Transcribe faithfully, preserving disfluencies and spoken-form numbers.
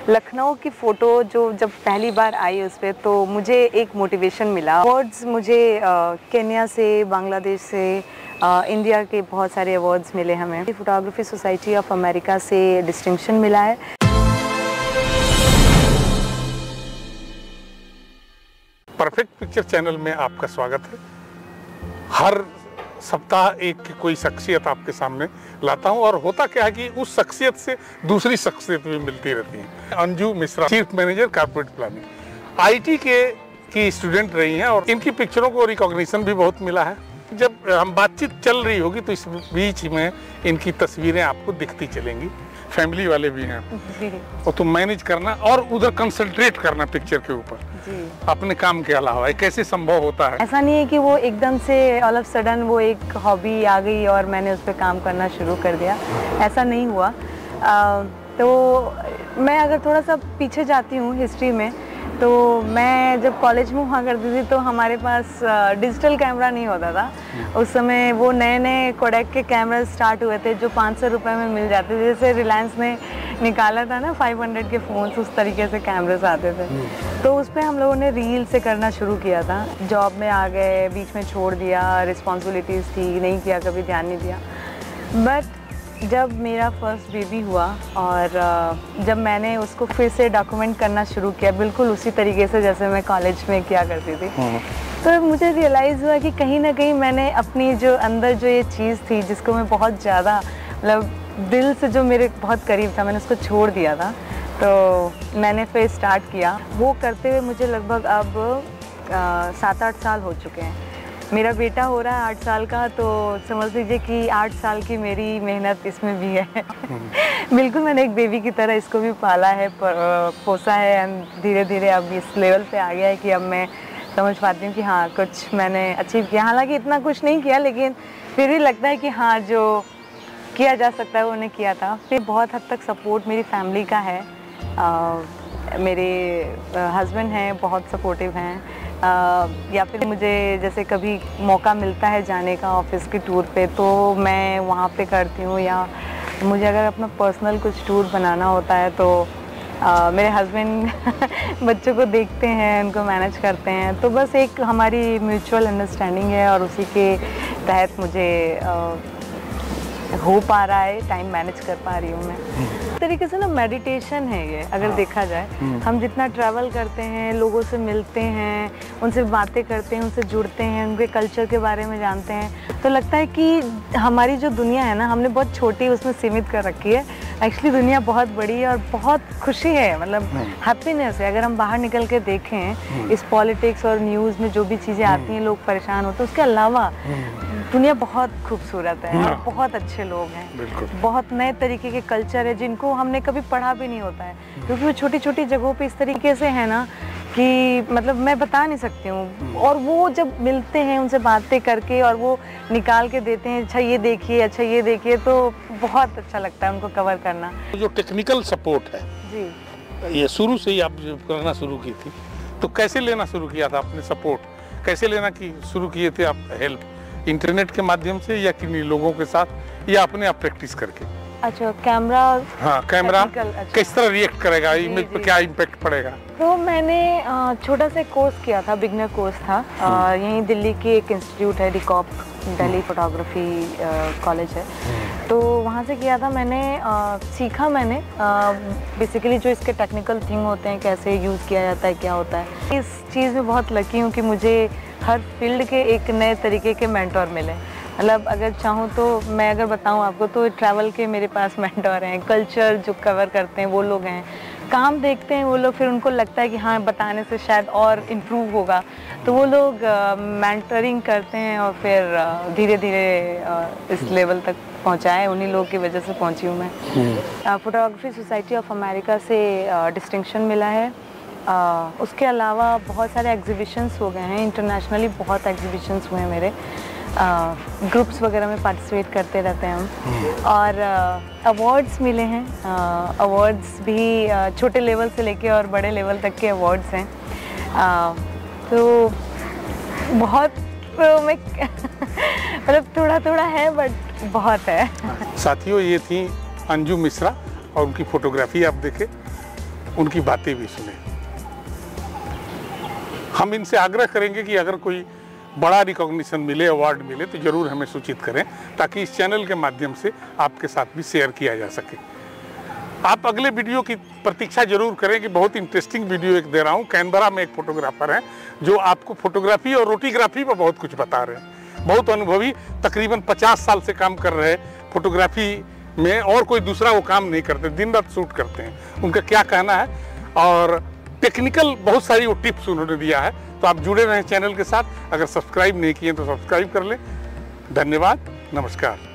लखनऊ की फ़ोटो जो जब पहली बार आई उस पर, तो मुझे एक मोटिवेशन मिला। अवार्ड्स मुझे केन्या से, बांग्लादेश से, आ, इंडिया के बहुत सारे अवार्ड्स मिले हमें। फोटोग्राफी सोसाइटी ऑफ अमेरिका से डिस्टिंक्शन मिला है। परफेक्ट पिक्चर चैनल में आपका स्वागत है। हर सप्ताह एक कोई शख्सियत आपके सामने लाता हूं, और होता क्या है कि उस शख्सियत से दूसरी शख्सियत भी मिलती रहती है। Anju Mishra, chief manager corporate planning, IT के की स्टूडेंट रही हैं, और इनकी पिक्चरों को रिकॉग्निशन भी बहुत मिला है। जब हम बातचीत चल रही होगी तो इस बीच में इनकी तस्वीरें आपको दिखती चलेंगी। फैमिली वाले भी हैं, और तुम मैनेज करना और उधर कंसंट्रेट करना पिक्चर के ऊपर अपने काम के अलावा। कैसे संभव होता है? ऐसा नहीं है कि वो एकदम से ऑल ऑफ सडन वो एक हॉबी आ गई और मैंने उस पर काम करना शुरू कर दिया, ऐसा नहीं हुआ। आ, तो मैं अगर थोड़ा सा पीछे जाती हूँ हिस्ट्री में, तो मैं जब कॉलेज में हुआ करती थी तो हमारे पास डिजिटल कैमरा नहीं होता था। उस समय वो नए नए कोडेक के कैमरा स्टार्ट हुए थे जो पाँच सौ रुपये में मिल जाते थे। जैसे रिलायंस ने निकाला था ना पाँच सौ के फ़ोन्स, उस तरीके से कैमरास आते थे। तो उस पर हम लोगों ने रील से करना शुरू किया था। जॉब में आ गए, बीच में छोड़ दिया, रिस्पॉन्सिबिलिटीज़ थी, नहीं किया, कभी ध्यान नहीं दिया। बट जब मेरा फर्स्ट बेबी हुआ और जब मैंने उसको फिर से डॉक्यूमेंट करना शुरू किया, बिल्कुल उसी तरीके से जैसे मैं कॉलेज में किया करती थी, तो मुझे रियलाइज़ हुआ कि कहीं ना कहीं मैंने अपनी जो अंदर जो ये चीज़ थी जिसको मैं बहुत ज़्यादा मतलब दिल से, जो मेरे बहुत करीब था, मैंने उसको छोड़ दिया था। तो मैंने फिर स्टार्ट किया। वो करते हुए मुझे लगभग अब सात आठ साल हो चुके हैं। मेरा बेटा हो रहा है आठ साल का, तो समझ लीजिए कि आठ साल की मेरी मेहनत इसमें भी है। बिल्कुल मैंने एक बेबी की तरह इसको भी पाला है, पोसा है, एंड धीरे धीरे अब इस लेवल पे आ गया है कि अब मैं समझ पाती हूँ कि हाँ कुछ मैंने अचीव किया। हालांकि इतना कुछ नहीं किया, लेकिन फिर भी लगता है कि हाँ जो किया जा सकता है वो उन्हें किया था। फिर बहुत हद तक सपोर्ट मेरी फैमिली का है। आ, मेरे हस्बैंड हैं, बहुत सपोर्टिव हैं। Uh, या फिर मुझे जैसे कभी मौका मिलता है जाने का ऑफिस की टूर पे, तो मैं वहाँ पे करती हूँ। या मुझे अगर अपना पर्सनल कुछ टूर बनाना होता है तो uh, मेरे हस्बैंड बच्चों को देखते हैं, उनको मैनेज करते हैं। तो बस एक हमारी म्यूचुअल अंडरस्टैंडिंग है, और उसी के तहत मुझे uh, हो पा रहा है, टाइम मैनेज कर पा रही हूँ मैं। एक तरीके से ना मेडिटेशन है ये, अगर देखा जाए। हम जितना ट्रैवल करते हैं, लोगों से मिलते हैं, उनसे बातें करते हैं, उनसे जुड़ते हैं, उनके कल्चर के बारे में जानते हैं, तो लगता है कि हमारी जो दुनिया है ना, हमने बहुत छोटी उसमें सीमित कर रखी है। एक्चुअली दुनिया बहुत बड़ी है और बहुत खुशी है, मतलब हैप्पीनेस है। अगर हम बाहर निकल के देखें, इस पॉलिटिक्स और न्यूज़ में जो भी चीज़ें आती हैं, लोग परेशान होते हैं, उसके अलावा दुनिया बहुत खूबसूरत है और बहुत अच्छे लोग हैं, बहुत नए तरीके के कल्चर है जिनको हमने कभी पढ़ा भी नहीं होता है, क्योंकि वो छोटी छोटी जगहों पे इस तरीके से है ना कि मतलब मैं बता नहीं सकती हूँ। और वो जब मिलते हैं, उनसे बातें करके, और वो निकाल के देते हैं, अच्छा ये देखिए, अच्छा ये देखिए, तो बहुत अच्छा लगता है उनको कवर करना। जो टेक्निकल सपोर्ट है जी, ये शुरू से ही आप करना शुरू की थी, तो कैसे लेना शुरू किया था आपने सपोर्ट? कैसे लेना की शुरू किए थे आप हेल्प? इंटरनेट के माध्यम से, या किन्हीं लोगों के साथ, या अपने आप प्रैक्टिस करके? अच्छा, कैमरा, हाँ कैमरा अच्छा। किस तरह रिएक्ट करेगा, इमेज पर क्या इम्पैक्ट पड़ेगा? तो मैंने छोटा सा कोर्स किया था, बिगनर कोर्स था। यहीं दिल्ली की एक इंस्टीट्यूट है, डिकॉप दिल्ली फोटोग्राफी कॉलेज है, तो वहाँ से किया था मैंने। आ, सीखा मैंने बेसिकली जो इसके टेक्निकल थिंग होते हैं, कैसे यूज़ किया जाता है, क्या होता है। इस चीज़ में बहुत लकी हूँ कि मुझे हर फील्ड के एक नए तरीके के मेंटोर मिले। मतलब अगर चाहूँ तो मैं अगर बताऊँ आपको, तो ट्रैवल के मेरे पास मेंटोर हैं, कल्चर जो कवर करते हैं वो लोग हैं, काम देखते हैं वो लोग, फिर उनको लगता है कि हाँ बताने से शायद और इम्प्रूव होगा, तो वो लोग मेंटरिंग करते हैं, और फिर धीरे धीरे इस लेवल तक पहुँचाए। उन्हीं लोगों की वजह से पहुँची हूँ मैं। फोटोग्राफी सोसाइटी ऑफ अमेरिका से डिस्टिंक्शन मिला है। Uh, उसके अलावा बहुत सारे एग्जीबिशंस हो गए हैं, इंटरनेशनली बहुत एग्जीबिशंस हुए हैं मेरे। ग्रुप्स uh, वगैरह में पार्टिसिपेट करते रहते हैं हम, और अवार्ड्स uh, मिले हैं। अवार्ड्स uh, भी uh, छोटे लेवल से लेके और बड़े लेवल तक के अवार्ड्स हैं। uh, तो बहुत तो मैं मतलब थोड़ा थोड़ा है, बट बहुत है। साथियों, ये थी अंजू मिश्रा, और उनकी फोटोग्राफी आप देखें। उनकी बातें भी सुने। हम इनसे आग्रह करेंगे कि अगर कोई बड़ा रिकॉग्निशन मिले, अवार्ड मिले, तो ज़रूर हमें सूचित करें, ताकि इस चैनल के माध्यम से आपके साथ भी शेयर किया जा सके। आप अगले वीडियो की प्रतीक्षा जरूर करें कि बहुत इंटरेस्टिंग वीडियो एक दे रहा हूँ। कैनबरा में एक फोटोग्राफर हैं जो आपको फोटोग्राफी और रोटीग्राफी पर बहुत कुछ बता रहे हैं। बहुत अनुभवी, तकरीबन पचास साल से काम कर रहे फोटोग्राफी में, और कोई दूसरा वो काम नहीं करते, दिन रात शूट करते हैं। उनका क्या कहना है और टेक्निकल बहुत सारी वो टिप्स उन्होंने दिया है। तो आप जुड़े रहें चैनल के साथ। अगर सब्सक्राइब नहीं किए तो सब्सक्राइब कर लें। धन्यवाद, नमस्कार।